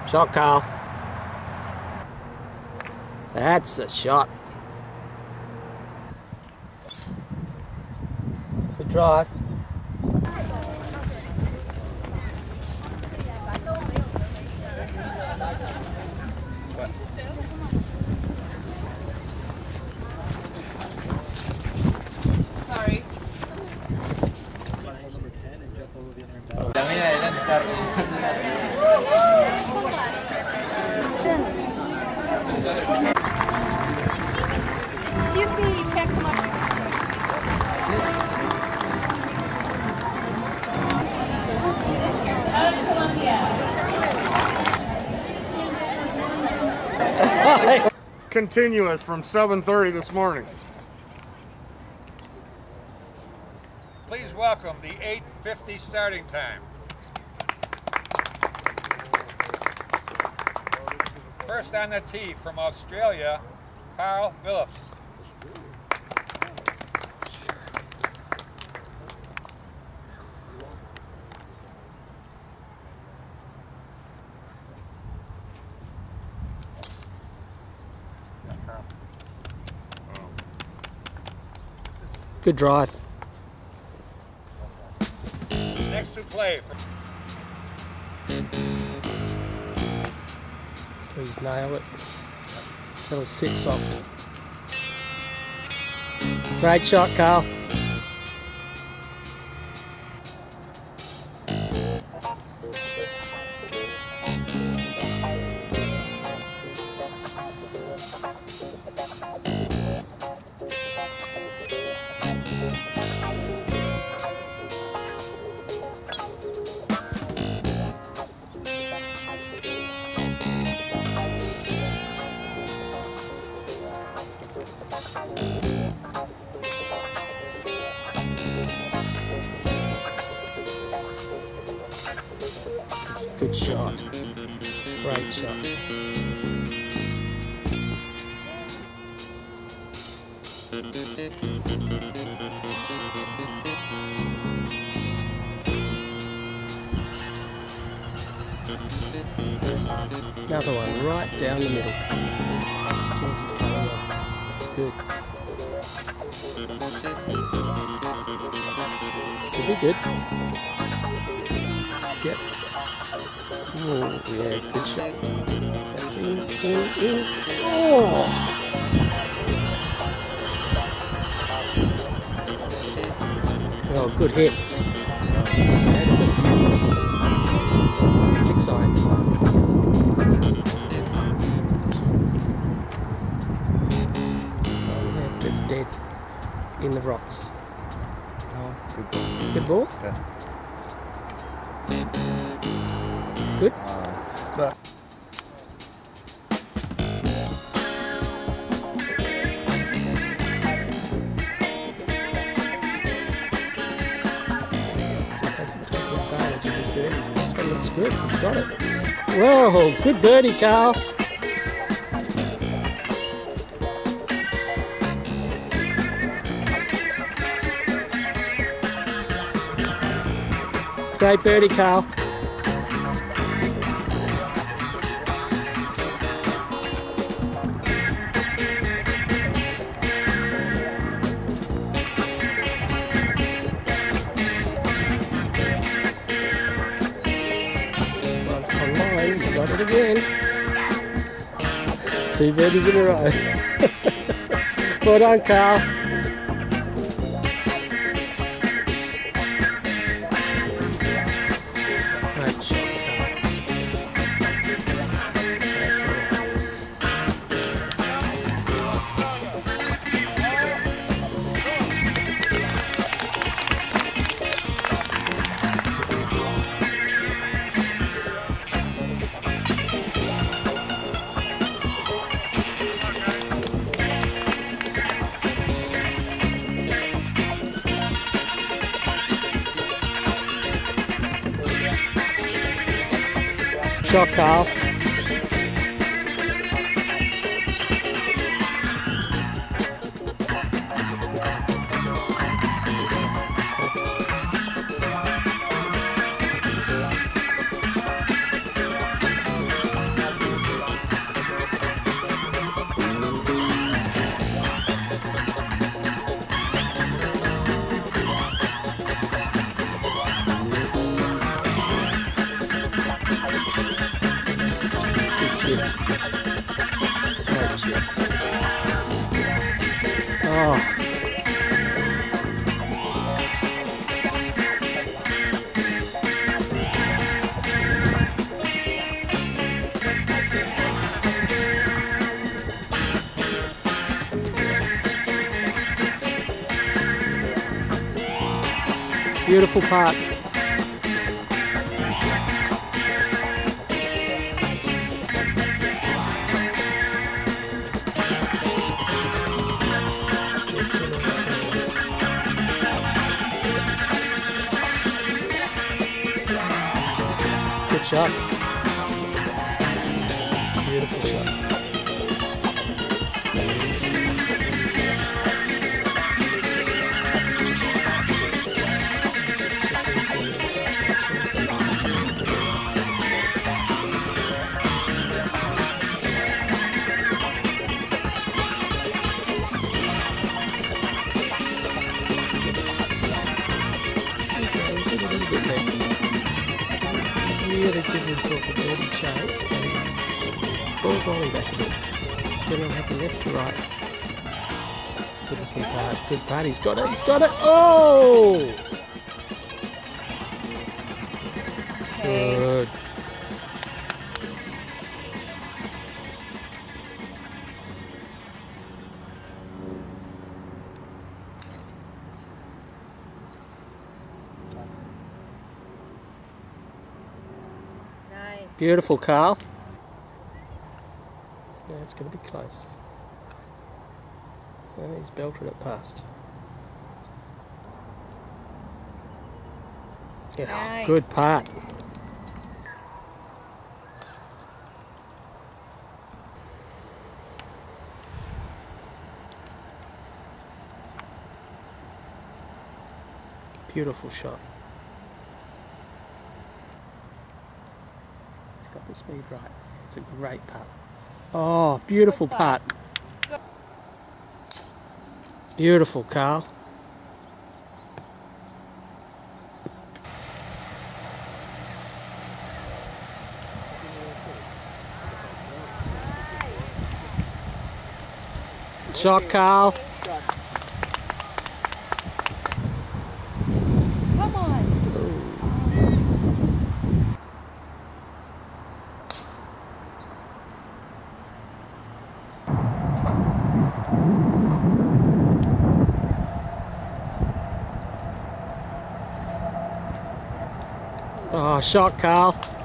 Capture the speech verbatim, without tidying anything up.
Shot, Carl. That's a shot. Good drive. Sorry. Excuse me, you can't come up. Continuous from seven thirty this morning. Please welcome the eight fifty starting time. First on the tee from Australia, Karl Vilips. Good drive. Next to play. Please nail it. That'll sit soft. Great shot, Carl. Good shot. Great shot. Another one right down the middle. Jeez, he's playing well. Good. Could be good. Yep. Oh, yeah, good shot. That's in, in, in. Oh! Oh, good hit. That's it. Six iron. Oh, left, it's dead. In the rocks. Oh, good ball. Good ball? Yeah. Good? Uh, but hasn't taken advantage of his birdies, and this one looks good. He's got it. Whoa, good birdie, Carl. Great birdie, Carl. He's got it again. Two birdies in a row. Well done, Karl. Great shot, Karl. That's all right. Shot, Karl. Oh. Beautiful putt. Good shot. Beautiful shot. Really give himself a dirty chance, but it's ball's rolling back a bit. It's going to happen left to right. It's a good looking part. Good part. He's got it. He's got it. Oh! Okay. Good. Nice. Beautiful, Karl. Yeah, it's going to be close. And he's belted it past. Yeah, Nice. good part. Beautiful shot. He's got the speed right. It's a great putt. Oh, beautiful putt. Beautiful, Karl. Shot, Karl. Come on. Oh, shot, Karl.